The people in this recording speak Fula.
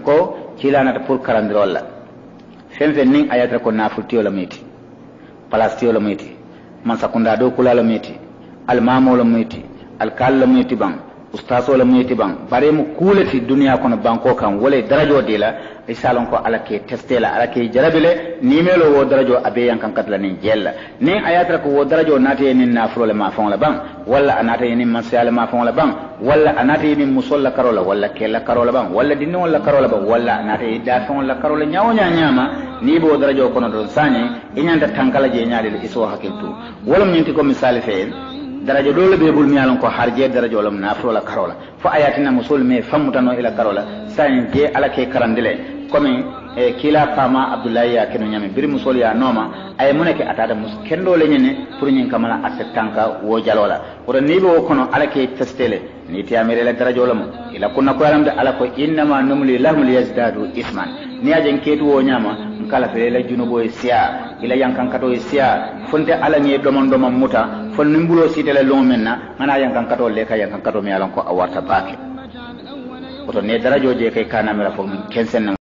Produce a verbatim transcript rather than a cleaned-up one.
ko kila nata pour karandirol la fen fen nin ayatra ko nafultiyo la meti palastiyo la meti man sakunda do kula la meti al mamo la meti al kal la meti bang ustaso la meti bang bare mu kulati duniya kono banko kan wala darajo de la isalon ko ala ke testela ala ke jarabile ni melo wo darajo abe yankan katla ni jella ni ayatra ko wo darajo nate ni nafulo la ma fon la bang wala anata ni masala ma fon la bang wala anata ni musolla karola wala kella karola bang wala dinno wala karola bang wala anata da fon la karola nyaawo nyama ni bo darajo kono don sani inyanda tankala je nyaade iso hakiltu wala nyinti ko misali fe darajo dole be bul miyalon ko harje darajo lam nafro la karola fo ayatina musul me famutano ila karola sayin je ala ke karandile comme e kila fama abdullahi ya keno nyame bir musul ya noma ay muneke atada mus kendo le nyene pour nyin kamala asetanka wo jalola wora ni be kono ala ke testele ni ti amere la darajo lam ila kunna ko yalam da ala ko inma numli lahum liyazdadu isman ni ajen ketu wo nyama kala fe la junubo e sia ila yankan kato e sia fonte ala ngi domon domon muta fon nimbulo sitele long menna ngana yankan kato le ka yankan kato mi alan ko awarta baake oto ne darajo je kay kana mera fo kensen